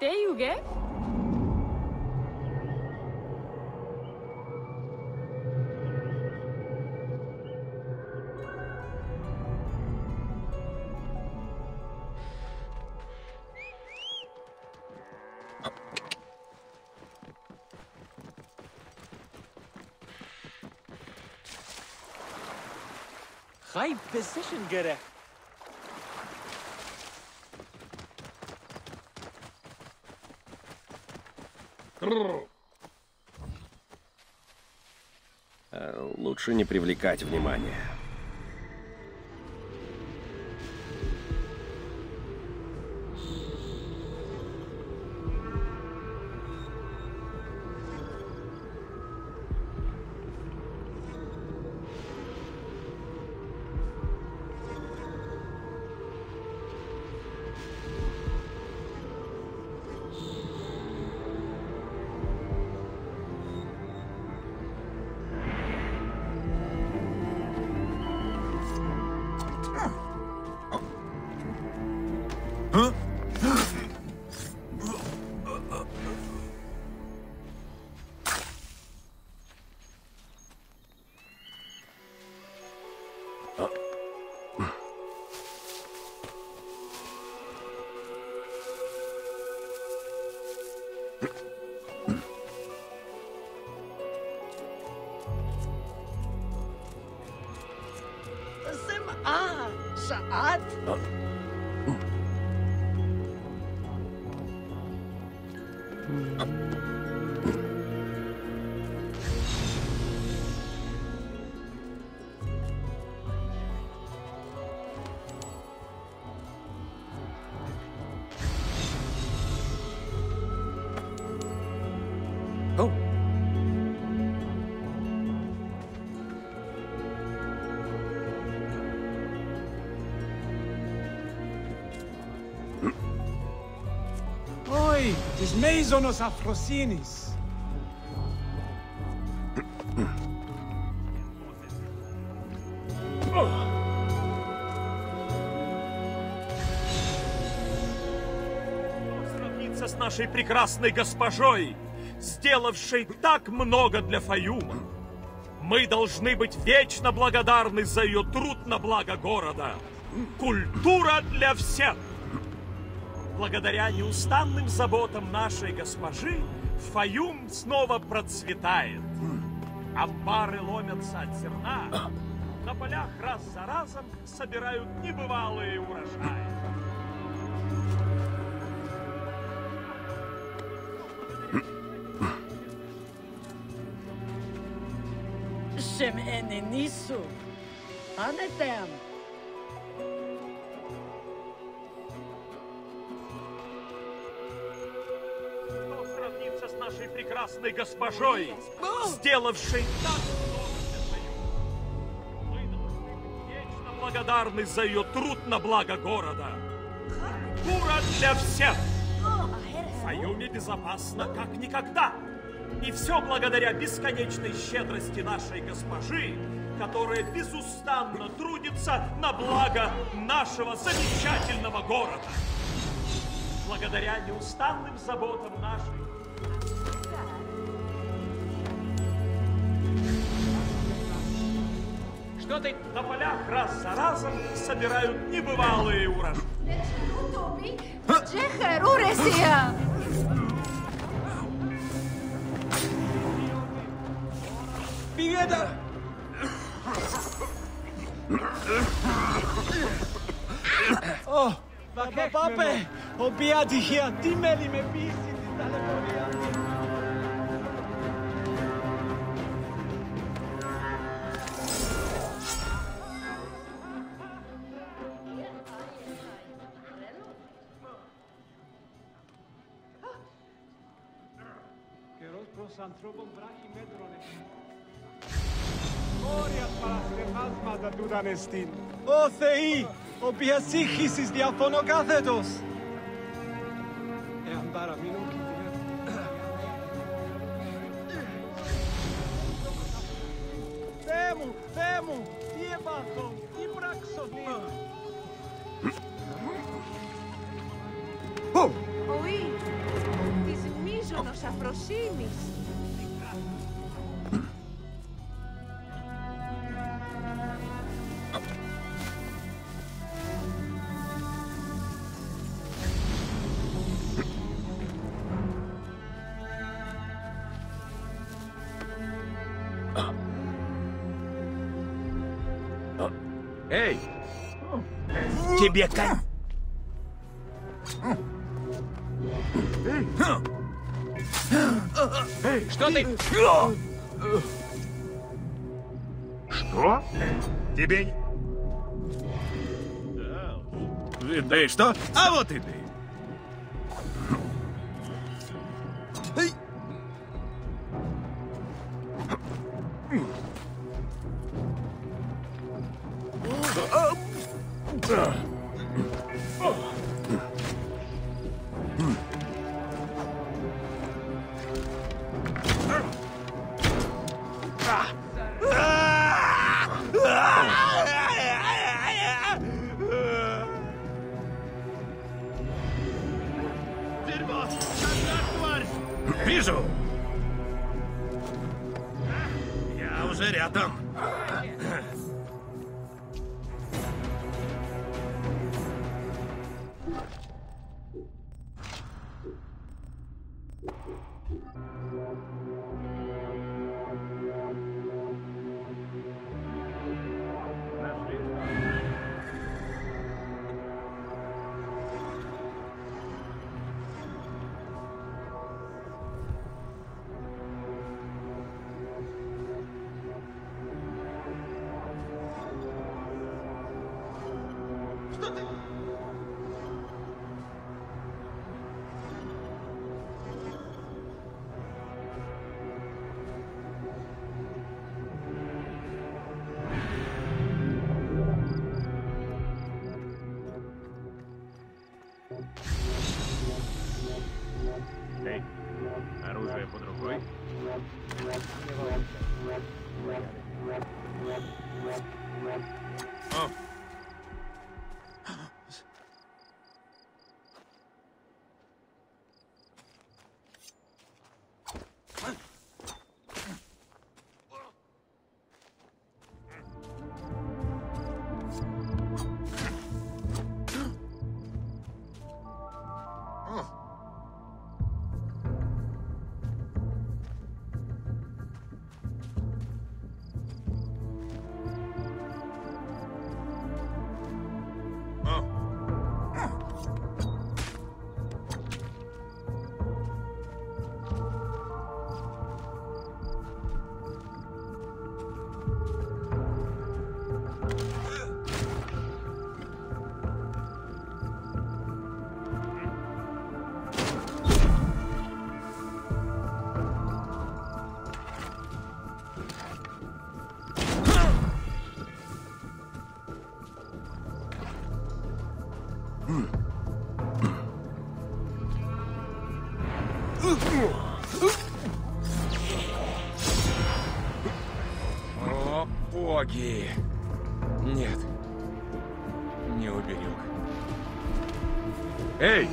Τέιουγε. High position göre. Лучше не привлекать внимания. ساعات Oi, τις μέιζονος Αφροσύνης. Сравниться с нашей прекрасной госпожой, сделавшей так много для Фаюма. Мы должны быть вечно благодарны за ее труд на благо города. Культура для всех! Благодаря неустанным заботам нашей госпожи, Фаюм снова процветает. Амбары ломятся от зерна, на полях раз за разом собирают небывалые урожаи. שמענניסו, הנתם. Кто сравнится с нашей прекрасной госпожой, сделавшей так много для Фаюма? Мы должны быть вечно благодарны за ее труд на благо города. Культура для всех! В Фаюме безопасно как никогда. И все благодаря бесконечной щедрости нашей госпожи, которая безустанно трудится на благо нашего замечательного города. Благодаря неустанным заботам нашей... Что ты? На полях раз за разом собирают небывалые урожаи. Πήγαινε! Ω, πάμε! Οποία ατυχία, τι μέλη με πίεση στην ταλαιπωρία. Καιρός προς ανθρώπων βράχει μέτρων εκεί. Όρια παρασκευάσματα τούταν εστίν. Ω Θεοί, οποία σύγχυσης διαφωνώ κάθετος. Εάν παραμείνω κινδυνεύω. Θεέ μου, τι έπαθω, τι πράξω. Oui. Ίσονος αφροσύνης. Эй! Тебе конь. Что ты? Что? Тебе... Да и что? А вот и ты. Дерьмо! Тварь! Вижу! Я уже рядом. Эй, оружие под рукой. О. О, боги! Нет, не уберег. Эй!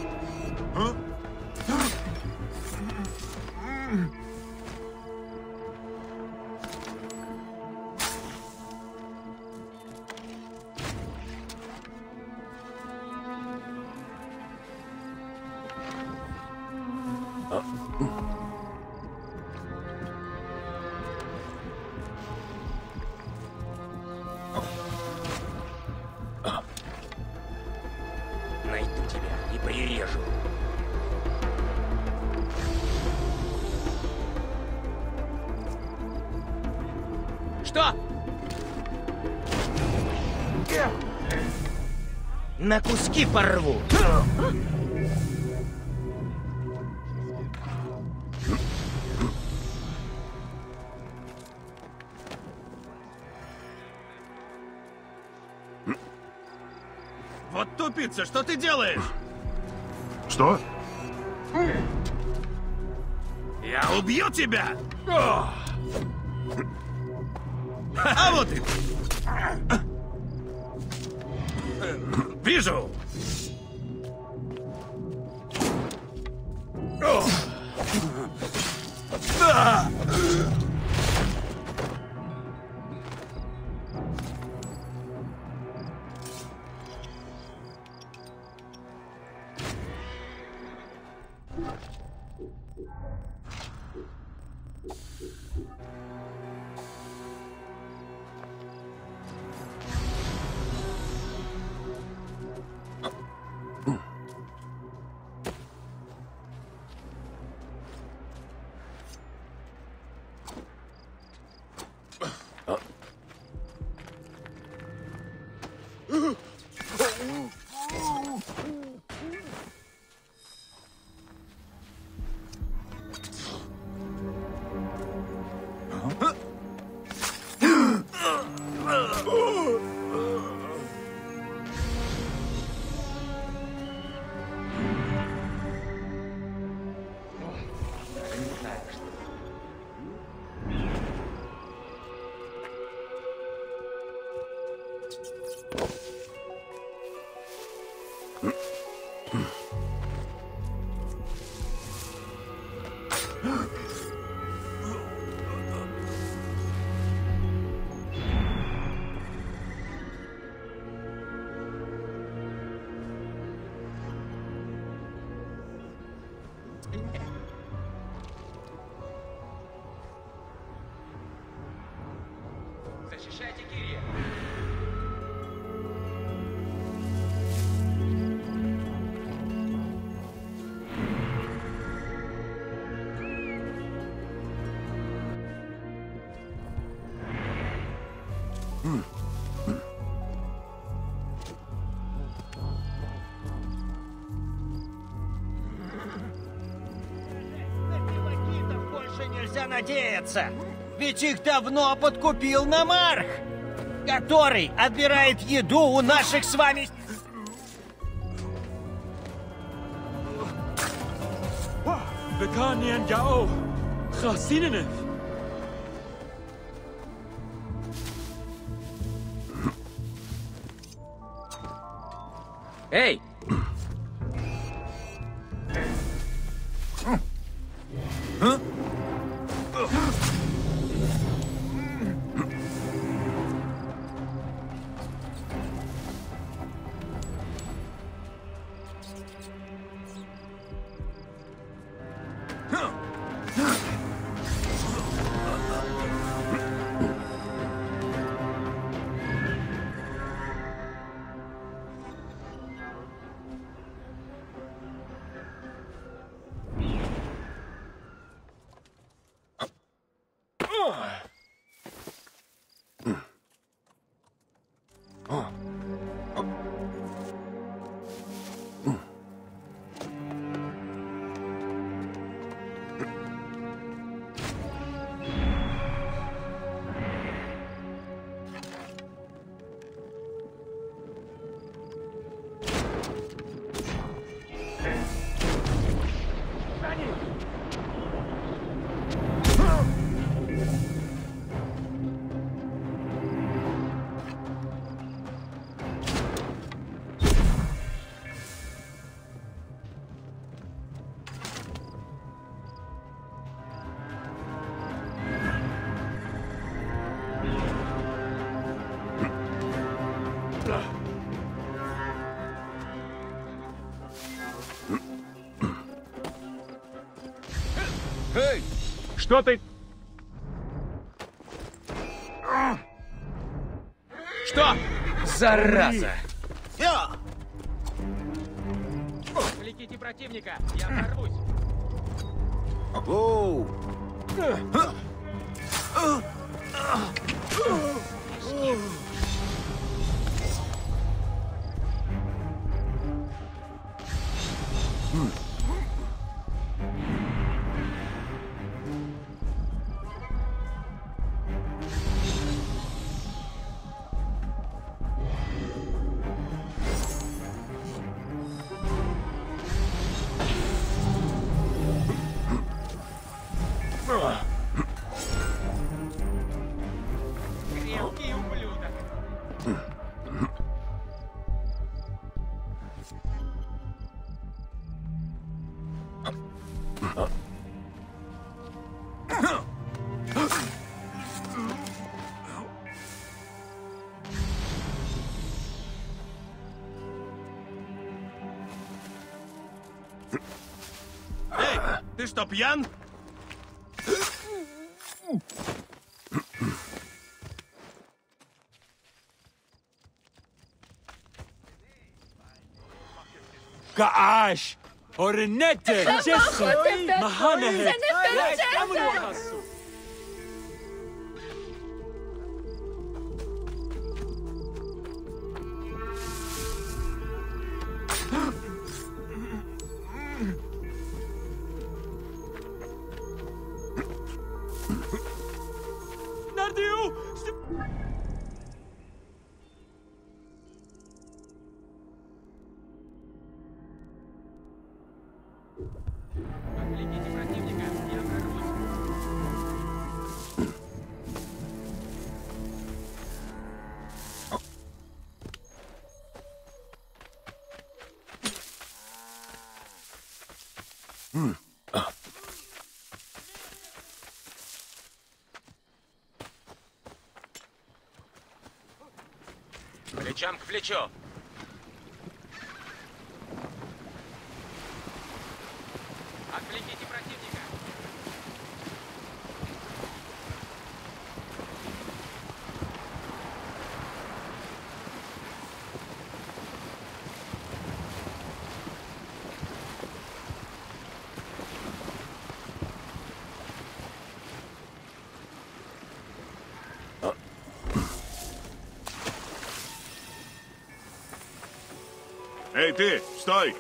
Найду тебя и прирежу. Что? На куски порву. Вот тупица, что ты делаешь? Что? Я убью тебя! А вот и ты. Вижу! Защищайте Кири! На пилокитов больше нельзя надеяться! Ведь их давно подкупил Намарх, который отбирает еду у наших с вами... Bekanian Gao, Chasinenef. Эй! Эй! Что ты? Что? Зараза! Отвлеките противника! Я прорвусь! Оу! Крепкий ублюдок! Эй, ты что, пьян? Kaash! Orinette! Jesse! Mahanahe! Nardiu! Отвлеките противника, я прорвусь. Плечом к плечу. Отвлеките противника. Эй, ты, стой!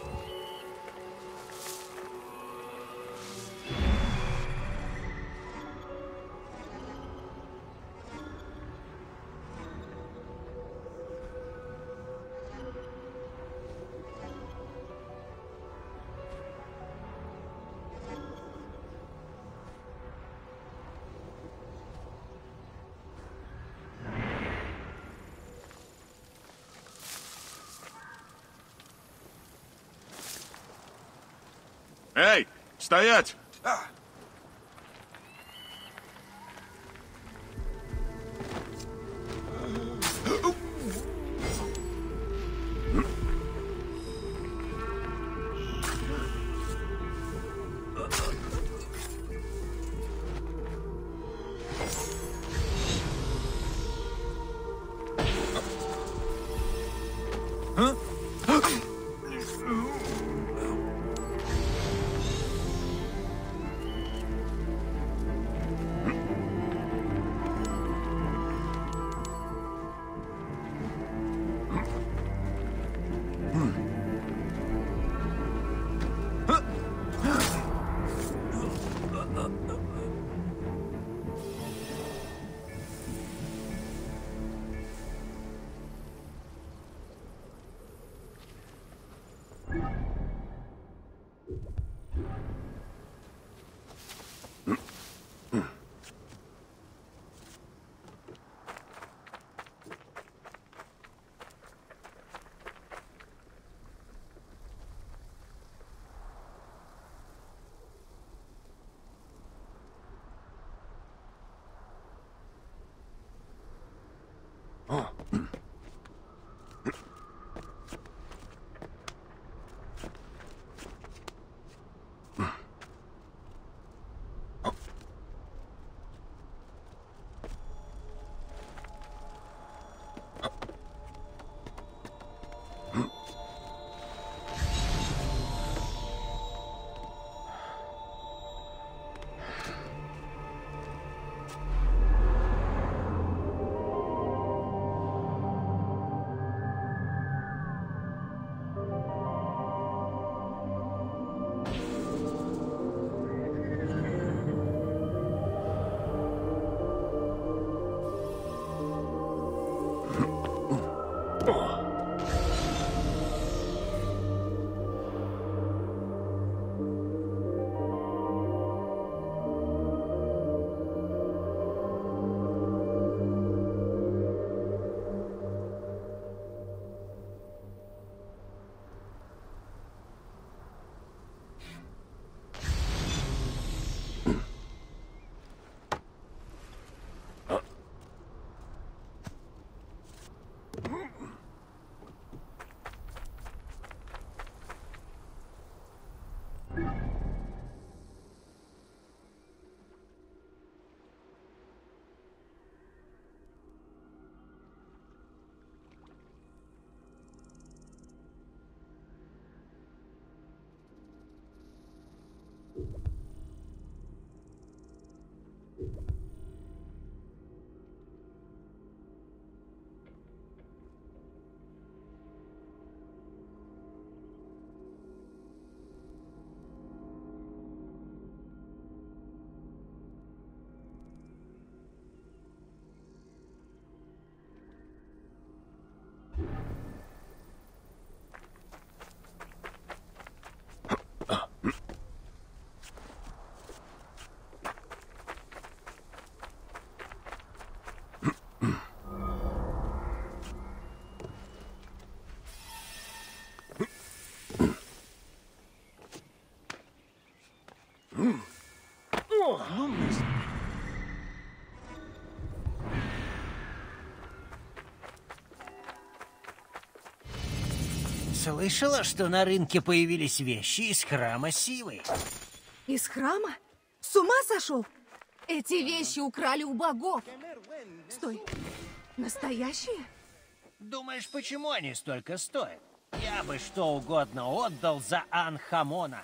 Эй, стоять! Слышала, что на рынке появились вещи из храма Сивы. Из храма? С ума сошел? Эти вещи украли у богов. Стой, настоящие? Думаешь, почему они столько стоят? Я бы что угодно отдал за Анхамона.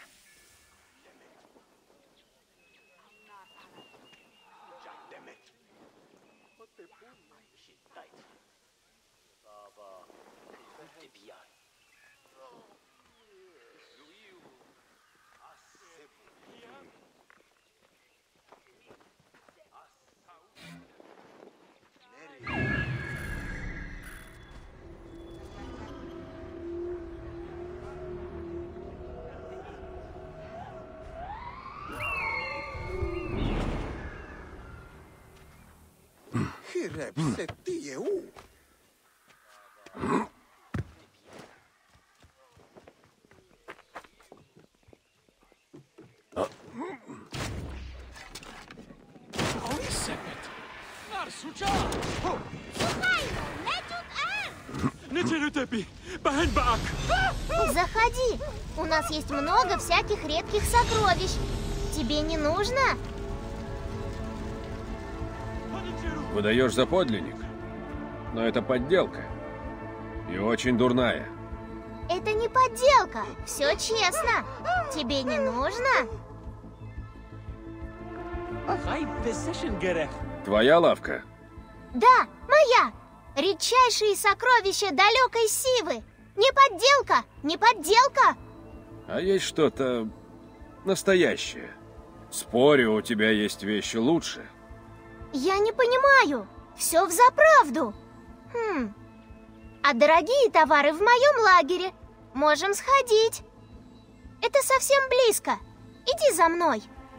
Заходи. У нас есть много всяких редких сокровищ. Тебе не нужно? Выдаешь за подлинник? Но это подделка. И очень дурная. Это не подделка. Все честно. Тебе не нужно? Твоя лавка? Да, моя. Редчайшие сокровища далекой Сивы. Не подделка, не подделка. А есть что-то настоящее. Спорю, у тебя есть вещи лучше. Я не понимаю. Все взаправду. А дорогие товары в моем лагере. Можем сходить. Это совсем близко. Иди за мной.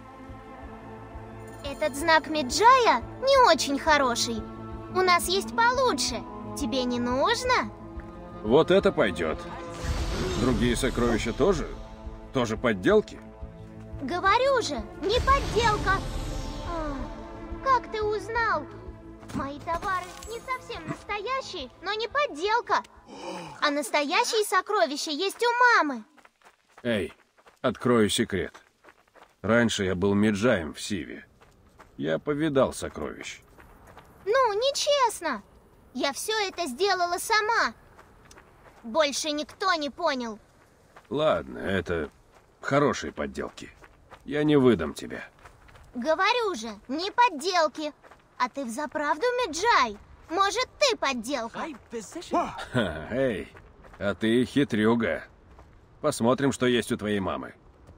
Этот знак Меджая не очень хороший. У нас есть получше. Тебе не нужно? Вот это пойдет. Другие сокровища тоже? Тоже подделки? Говорю же, не подделка. Как ты узнал? Мои товары не совсем настоящие, но не подделка. А настоящие сокровища есть у мамы. Эй, открою секрет. Раньше я был Меджаем в Сиве. Я повидал сокровищ. Ну, нечестно. Я все это сделала сама. Больше никто не понял. Ладно, это хорошие подделки. Я не выдам тебя. Говорю же, не подделки. А ты взаправду Меджай? Может, ты подделка? Ха, эй, а ты хитрюга. Посмотрим, что есть у твоей мамы.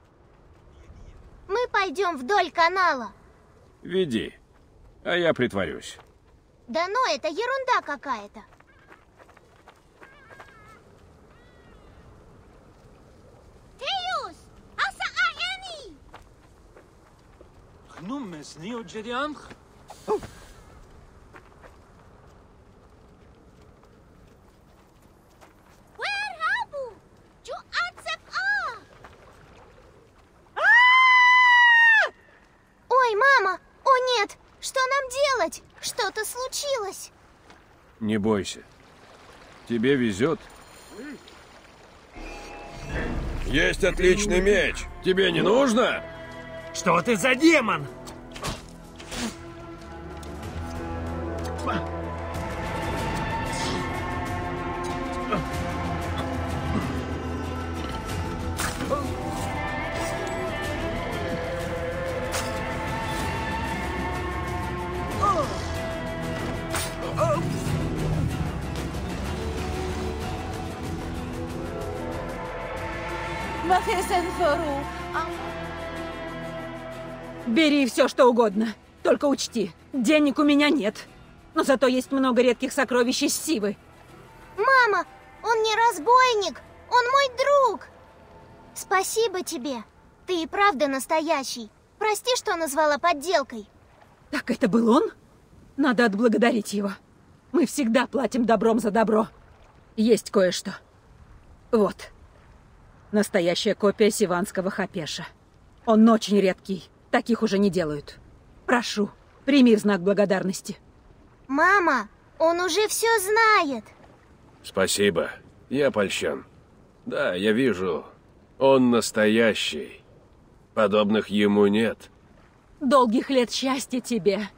Мы пойдем вдоль канала. Веди, а я притворюсь. Да ну, это ерунда какая-то. Ой, мама! О, нет! Что нам делать? Что-то случилось. Не бойся. Тебе везет. Есть отличный меч. Тебе не нужно? Что ты за демон? Бери все, что угодно. Только учти, денег у меня нет. Но зато есть много редких сокровищ из Сивы. Мама, он не разбойник, он мой друг. Спасибо тебе. Ты и правда настоящий. Прости, что назвала подделкой. Так это был он? Надо отблагодарить его. Мы всегда платим добром за добро. Есть кое-что. Вот. Настоящая копия сиванского хапеша. Он очень редкий. Таких уже не делают. Прошу, прими в знак благодарности. Мама, он уже все знает. Спасибо. Я польщен. Да, я вижу. Он настоящий. Подобных ему нет. Долгих лет счастья тебе.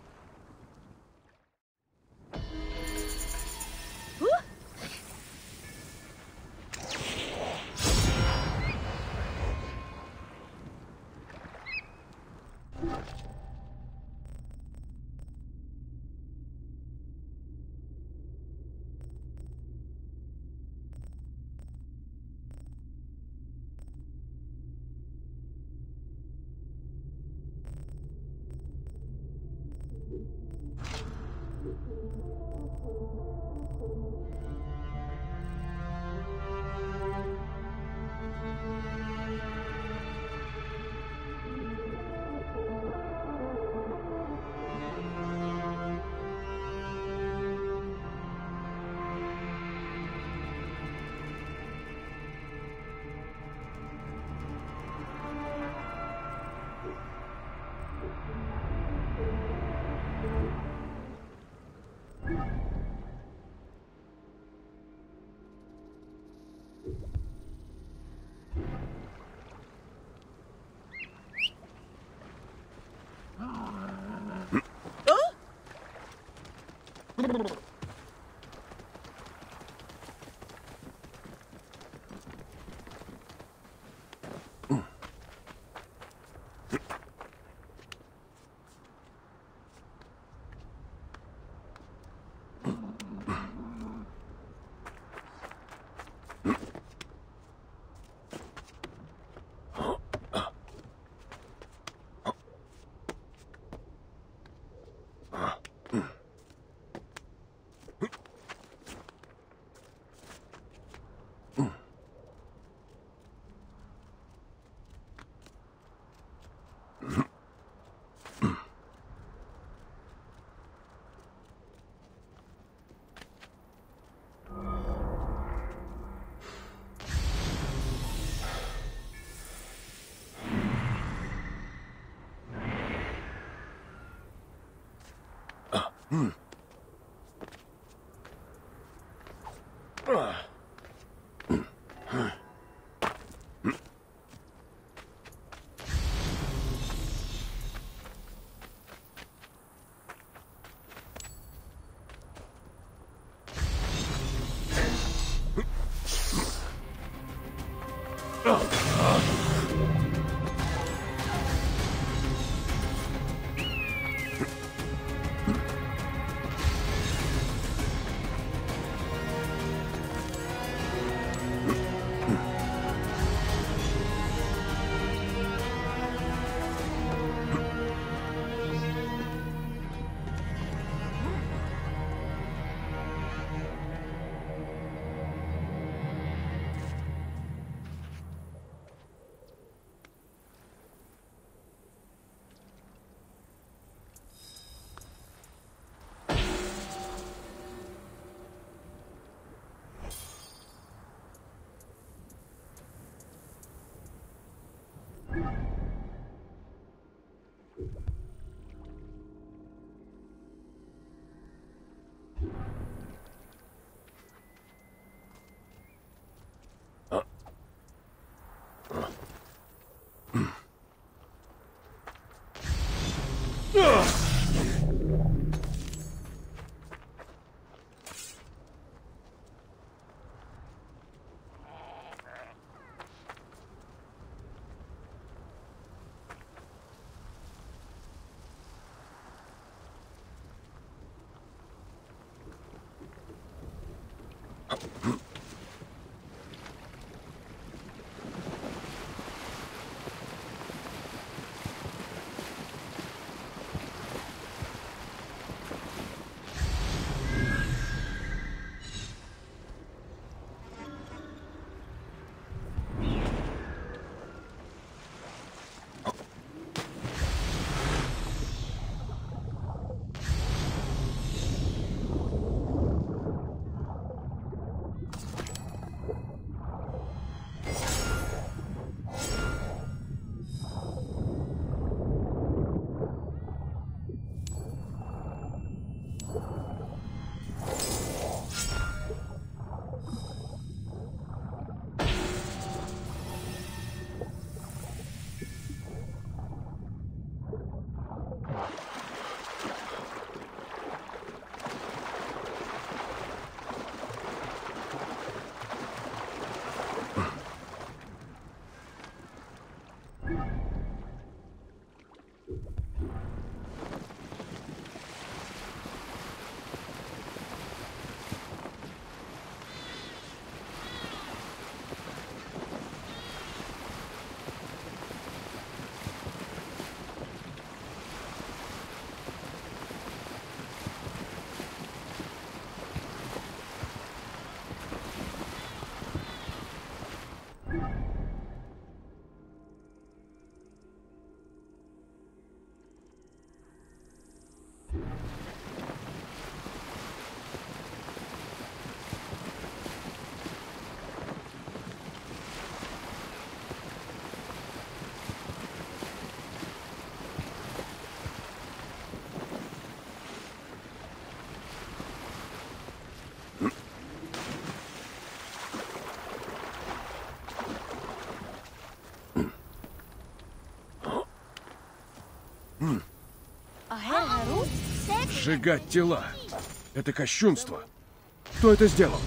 Сжигать тела. Это кощунство. Кто это сделал?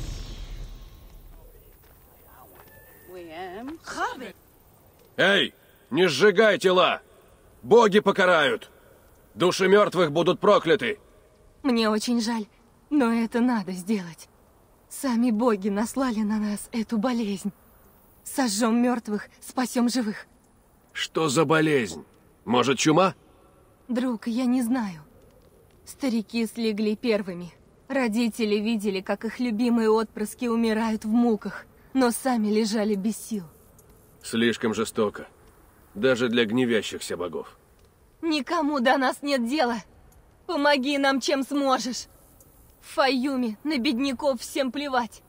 Эй, не сжигай тела! Боги покарают! Души мертвых будут прокляты! Мне очень жаль, но это надо сделать. Сами боги наслали на нас эту болезнь. Сожжем мертвых, спасем живых. Что за болезнь? Может, чума? Друг, я не знаю. Старики слегли первыми. Родители видели, как их любимые отпрыски умирают в муках, но сами лежали без сил. Слишком жестоко. Даже для гневящихся богов. Никому до нас нет дела. Помоги нам, чем сможешь. В Файюме на бедняков всем плевать.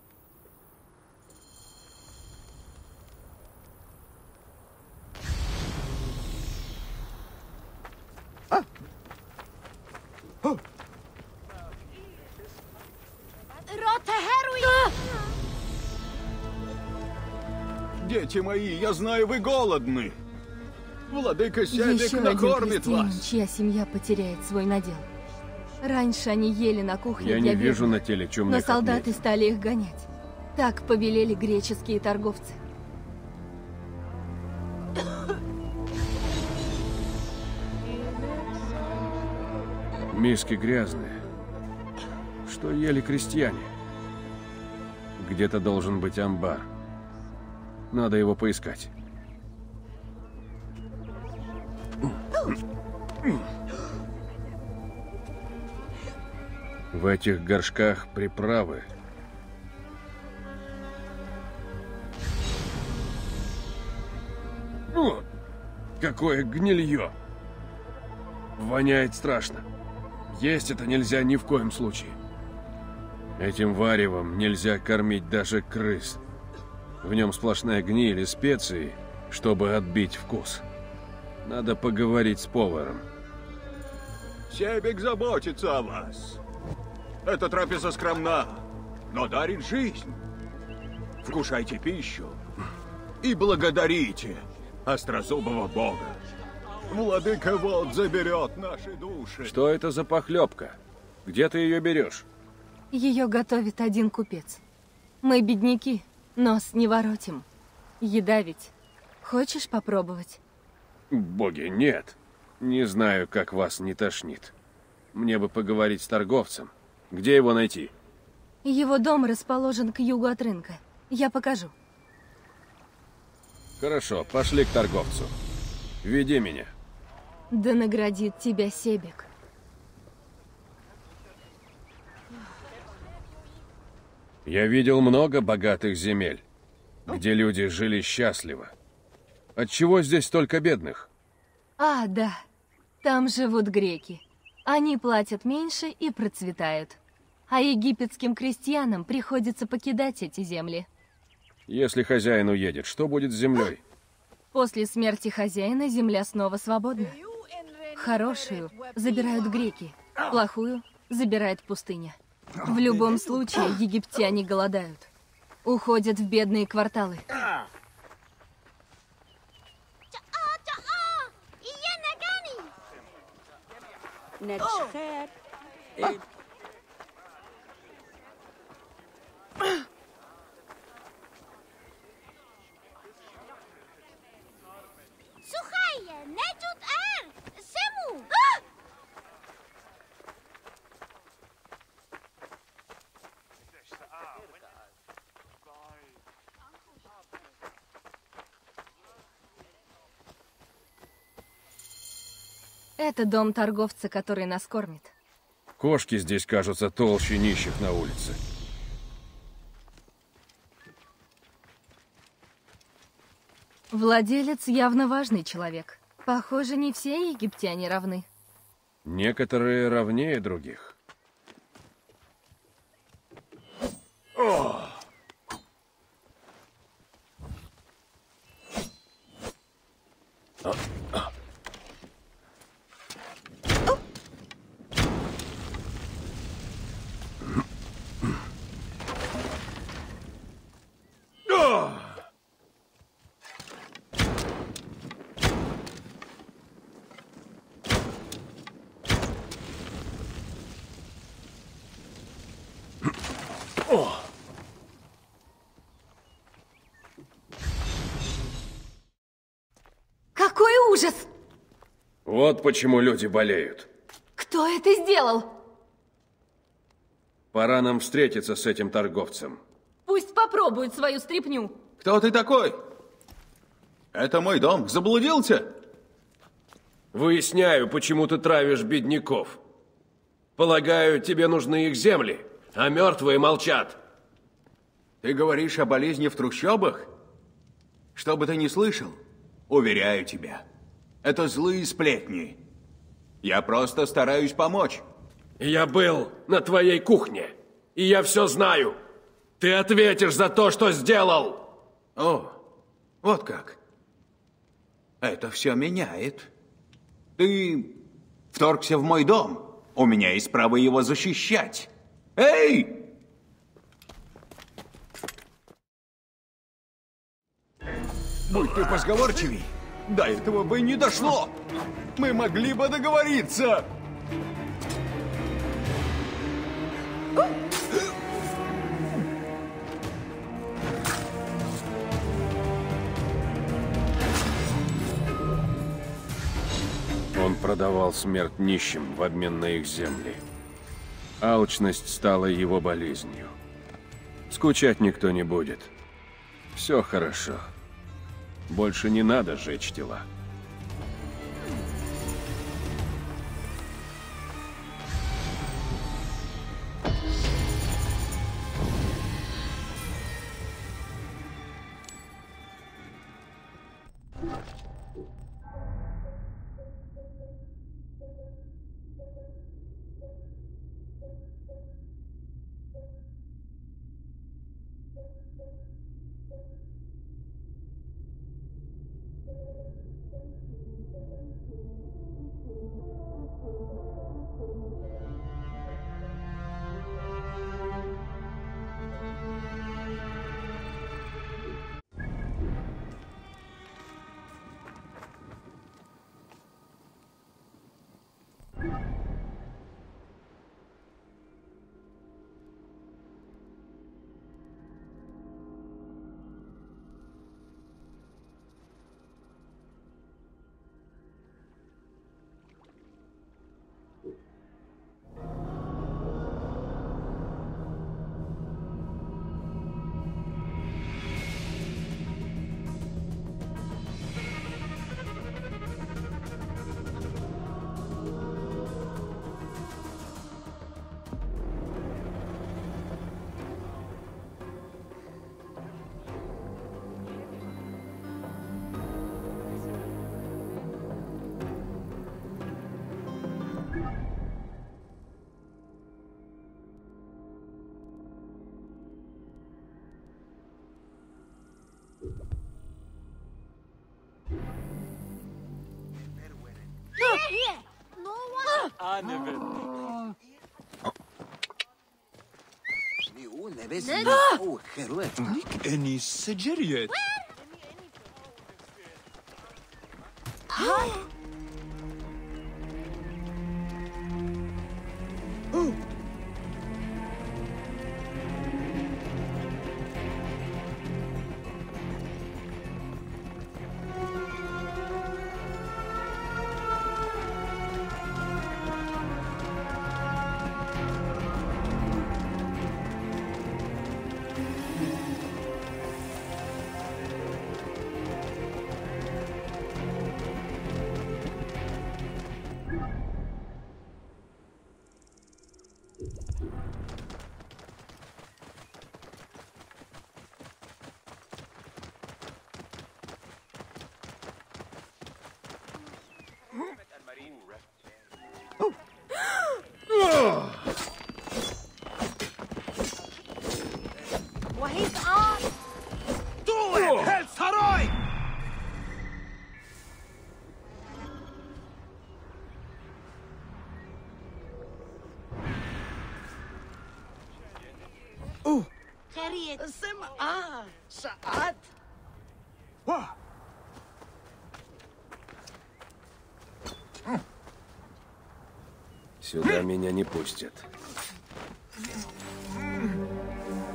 Дети мои, я знаю, вы голодны. Владыка Себек Еще один накормит крестьянин, вас. чья семья потеряет свой надел. Раньше они ели на кухне Я для не вижу бедных, на теле но чумных солдаты отметин. стали их гонять. Так повелели греческие торговцы. Миски грязные. Что ели крестьяне? Где-то должен быть амбар. Надо его поискать. В этих горшках приправы. О, какое гнилье! Воняет страшно. Есть это нельзя ни в коем случае. Этим варевом нельзя кормить даже крыс. В нем сплошная гниль и специи, чтобы отбить вкус. Надо поговорить с поваром. Себек заботится о вас. Эта трапеза скромна, но дарит жизнь. Вкушайте пищу и благодарите острозубого бога. Владыка Волт заберет наши души. Что это за похлебка? Где ты ее берешь? Ее готовит один купец. Мы бедняки, нос не воротим. Еда ведь. Хочешь попробовать? Боги, нет. Не знаю, как вас не тошнит. Мне бы поговорить с торговцем. Где его найти? Его дом расположен к югу от рынка. Я покажу. Хорошо, пошли к торговцу. Веди меня. Да наградит тебя Себек. Я видел много богатых земель, где люди жили счастливо. Отчего здесь столько бедных? А, да. Там живут греки. Они платят меньше и процветают. А египетским крестьянам приходится покидать эти земли. Если хозяин уедет, что будет с землей? После смерти хозяина земля снова свободна. Хорошую забирают греки, плохую забирает пустыня. В любом случае египтяне голодают. Уходят в бедные кварталы. Сухая, нечут эр! Сему! Это дом торговца, который нас кормит. Кошки здесь кажутся толще нищих на улице. Владелец явно важный человек. Похоже, не все египтяне равны. Некоторые равнее других. Какой ужас! Вот почему люди болеют. Кто это сделал? Пора нам встретиться с этим торговцем. Пусть попробует свою стряпню. Кто ты такой? Это мой дом. Заблудился? Выясняю, почему ты травишь бедняков. Полагаю, тебе нужны их земли, а мертвые молчат. Ты говоришь о болезни в трущобах? Что бы ты ни слышал, уверяю тебя, это злые сплетни. Я просто стараюсь помочь. Я был на твоей кухне, и я все знаю. Ты ответишь за то, что сделал. О, вот как. Это все меняет. Ты вторгся в мой дом. У меня есть право его защищать. Эй! Будь ты позговорчивей, до этого бы не дошло. Мы могли бы договориться. Он продавал смерть нищим в обмен на их земли. Алчность стала его болезнью. Скучать никто не будет. Все хорошо. Больше не надо жечь тела. Any suggestion? Саад. Сюда меня не пустят.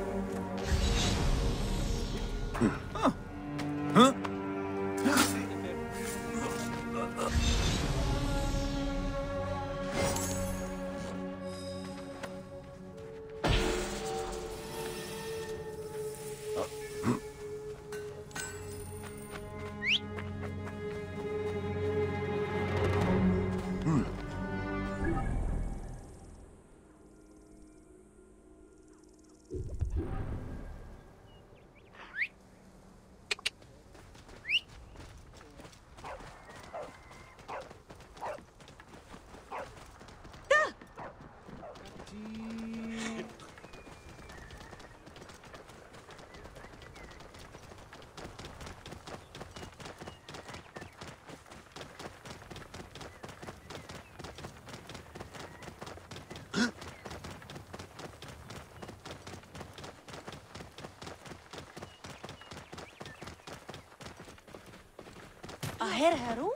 Aher Haru?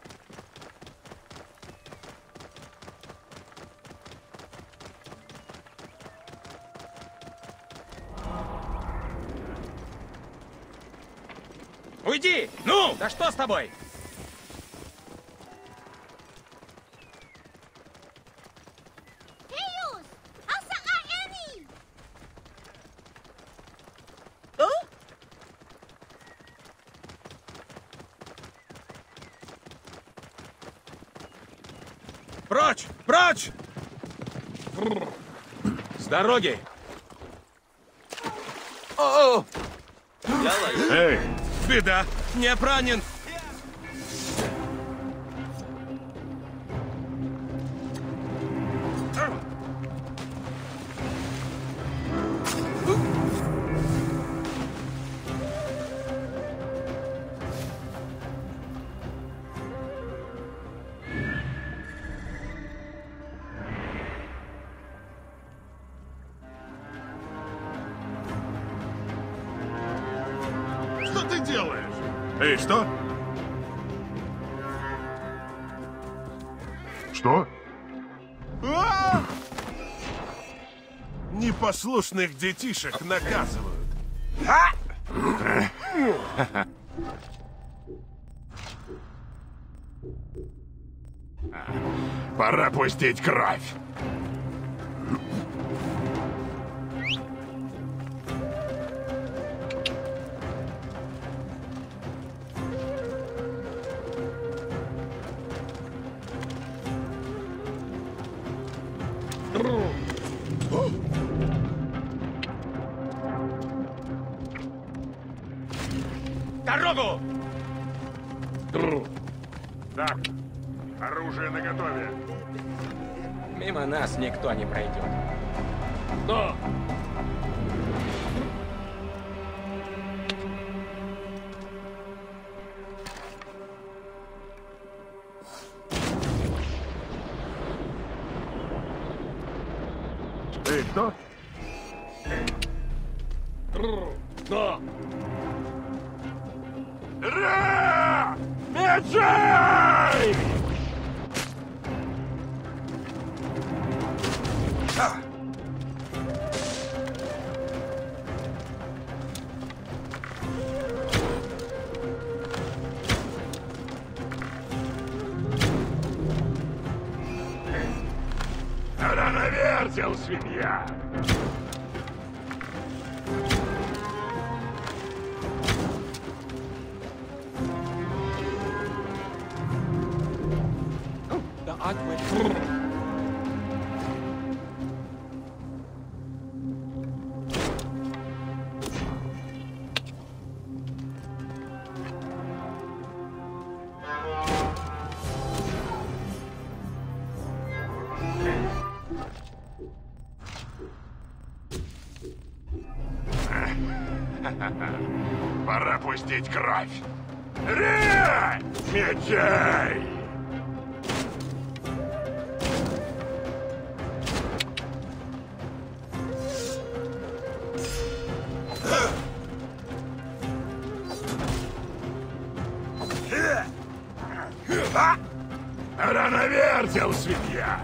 Уйди! Ну! Да что с тобой? Прочь! Прочь! С дороги! О! Эй! Беда! Не ранен! Что ты делаешь? Эй, что? Что? Непослушных детишек наказывают. Пора пустить кровь. Дорогу! Так, оружие наготове. Мимо нас никто не пройдет. Но! Эй, кто? Да! Ра! Мечай! Рано вертел, свинья! Пора пустить кровь. Ре! Мечай! Рано вертел, свинья!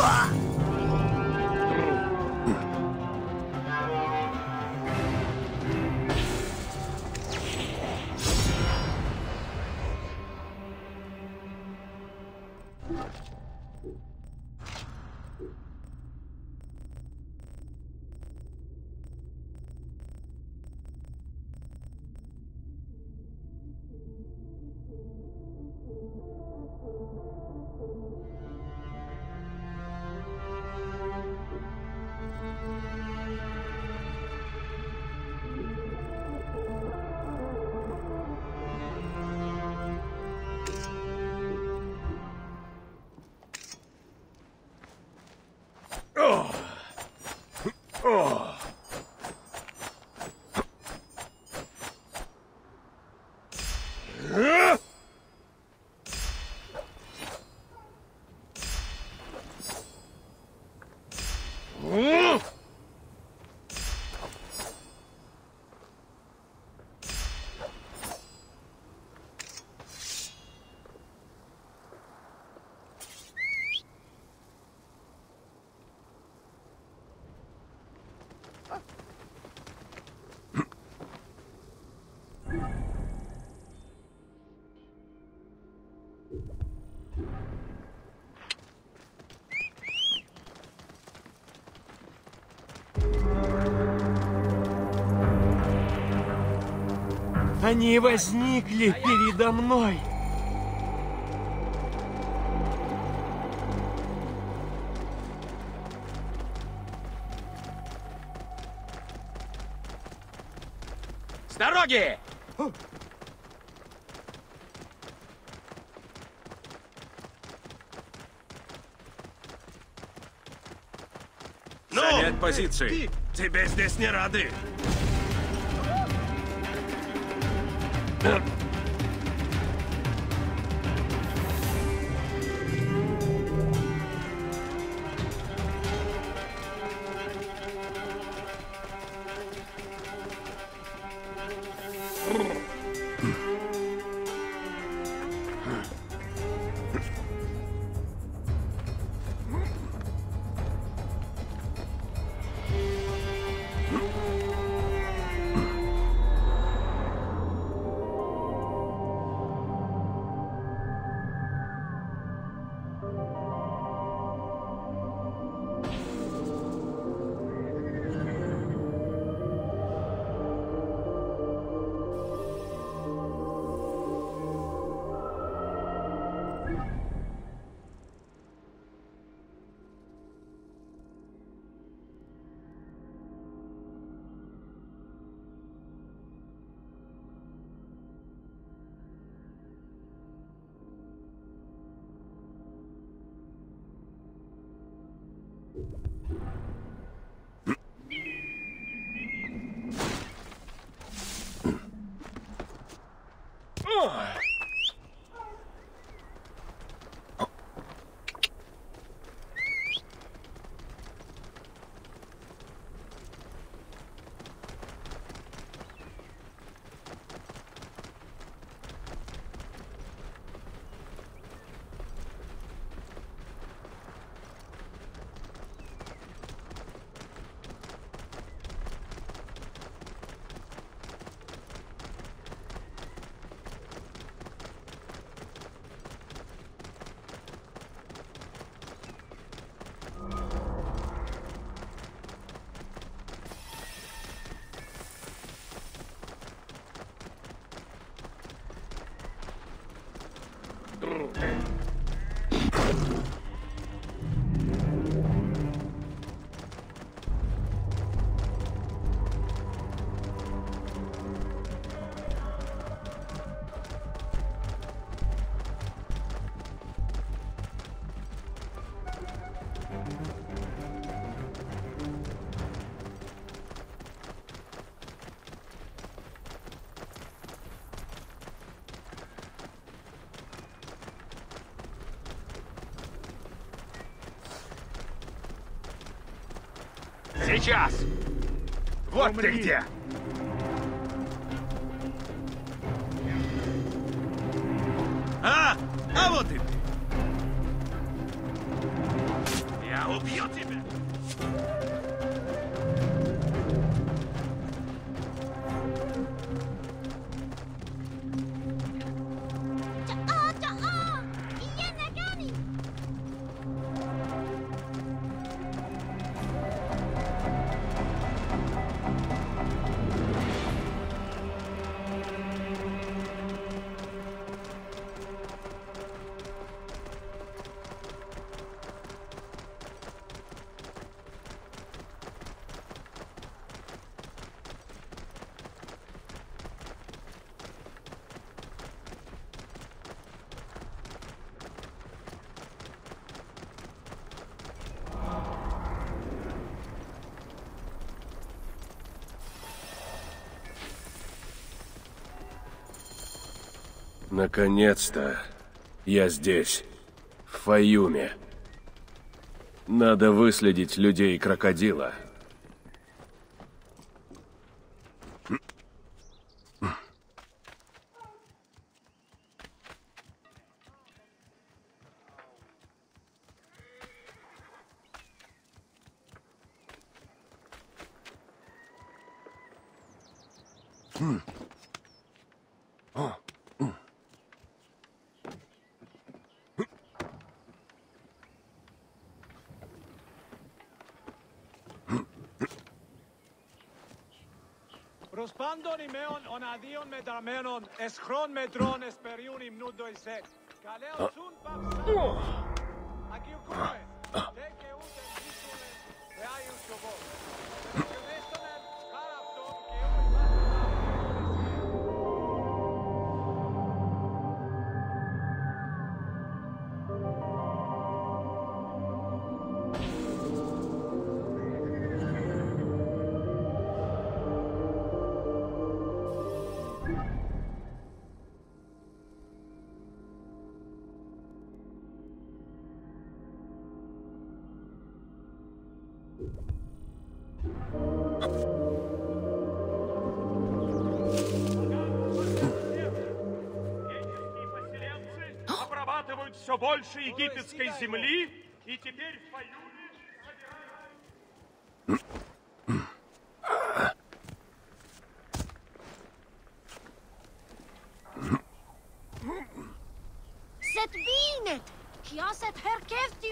Они возникли передо мной. С дороги! Занять позиции. Тебе здесь не рады. Сейчас! Вот ты где! А вот и ты. Я Я убью тебя! Наконец-то я здесь, в Фаюме. Надо выследить людей-крокодила. Προσπάντων ημέων οναδίων μετραμένων εσχρών μετρών εσπεριούν υμνούν το εισέκ. Καλέον σουν παυσάν. Ακιουκούες. Δε και ούτε δύσκολες δε άγιους σοβός. Περικιονέστονεν χάρα αυτόν και ούς все больше египетской земли, и теперь в Фаюме Сетбинет! Хиасет Херкевти!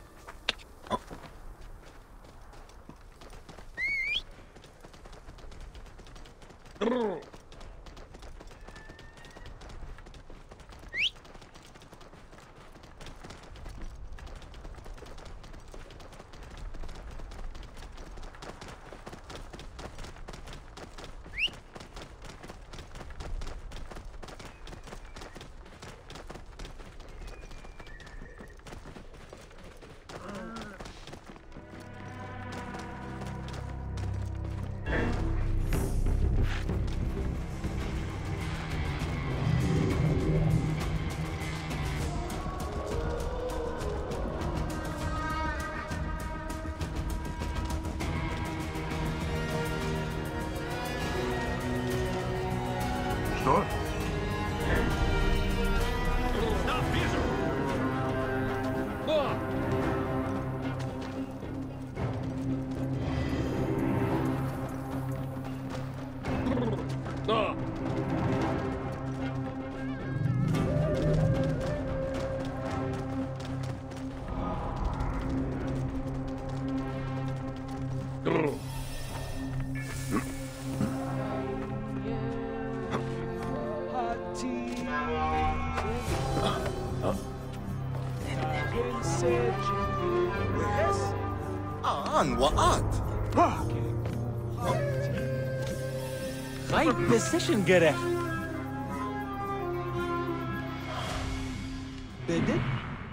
Что? Да, вижу! О! Да! وقعت Right decision گرفت بده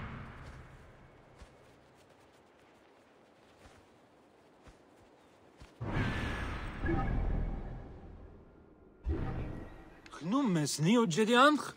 خنوم مسنی و جدی انخ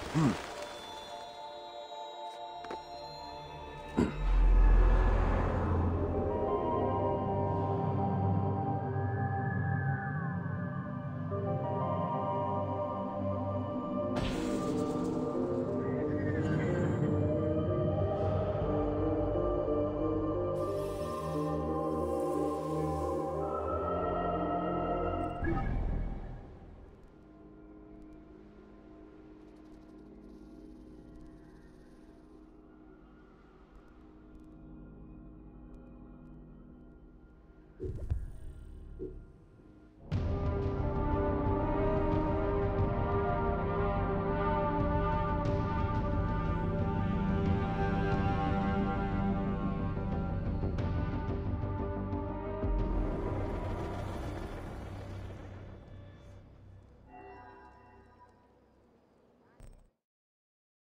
Хм.